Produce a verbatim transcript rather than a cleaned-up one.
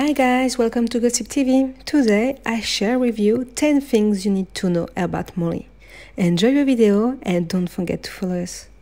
Hi guys, welcome to Gossip T V. Today I share with you ten things you need to know about Molly. Enjoy the video and don't forget to follow us.